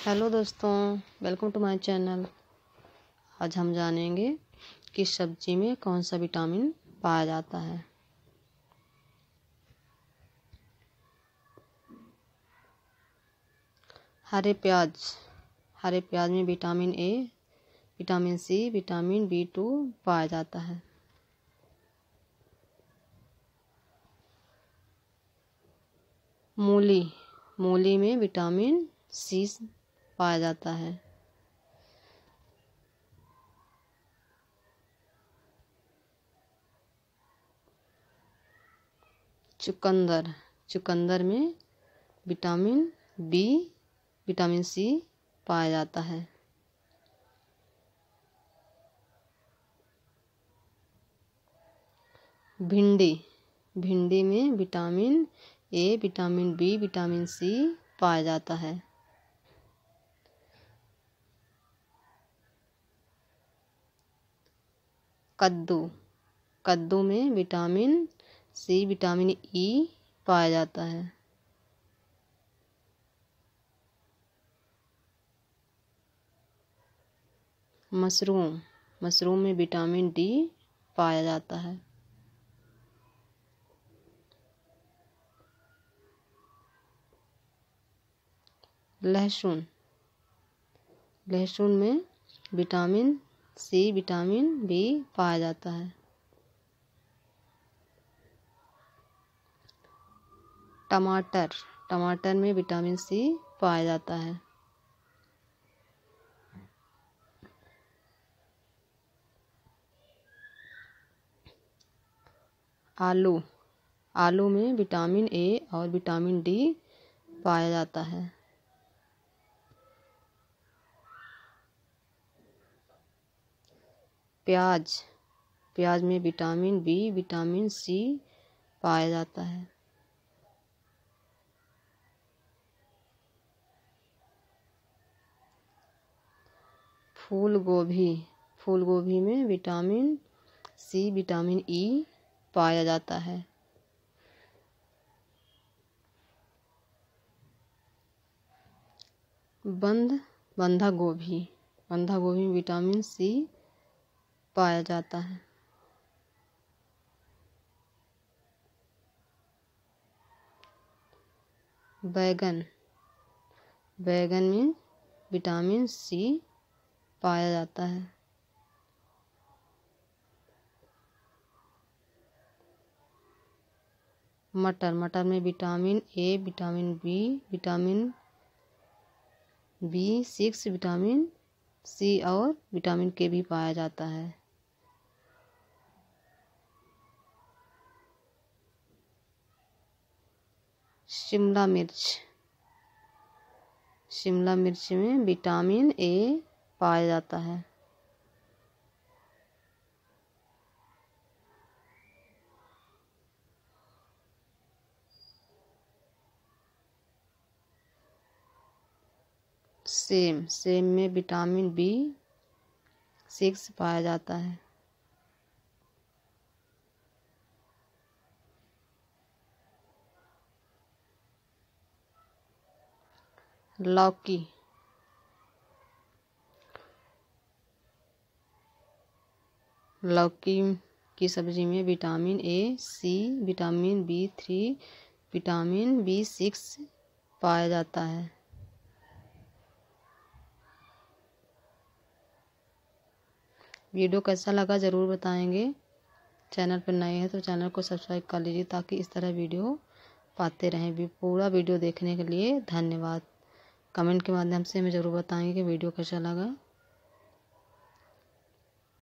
Hello दोस्तों, welcome to my channel. आज हम जानेंगे कि सब्जी में कौन सा विटामिन पाया जाता है। हरे प्याज में vitamin A, vitamin C, vitamin B2 पाया जाता है। मूली में विटामिन सी पाया जाता है। चुकंदर में विटामिन बी, विटामिन सी पाया जाता है। भिंडी में vitamin A, vitamin B, vitamin C पाया जाता है। कद्दू में विटामिन सी, विटामिन ई पाया जाता है। मशरूम में विटामिन डी पाया जाता है। लहसुन में विटामिन सी, विटामिन बी पाया जाता है। टमाटर में विटामिन सी पाया जाता है। आलू में विटामिन ए और विटामिन डी पाया जाता है। प्याज में विटामिन बी, विटामिन सी पाया जाता है। फूल गोभी में विटामिन सी, विटामिन ई पाया जाता है। बंधा गोभी में विटामिन सी पाया जाता है। बैगन में विटामिन सी पाया जाता है। मटर में vitamin A, vitamin B, vitamin B6, vitamin C और विटामिन के भी पाया जाता है। शिमला मिर्च में विटामिन ए पाया जाता है। सेम में विटामिन B6 पाया जाता है। लौकी की सब्जी में vitamin A, C, vitamin B3, vitamin B6 पाया जाता है। वीडियो कैसा लगा ज़रूर बताएंगे। चैनल पर नए हैं तो चैनल को सब्सक्राइब कर लीजिए ताकि इस तरह वीडियो पाते रहें। पूरा वीडियो देखने के लिए धन्यवाद। कमेंट के माध्यम से हमें ज़रूर बताएंगे कि वीडियो कैसा लगा।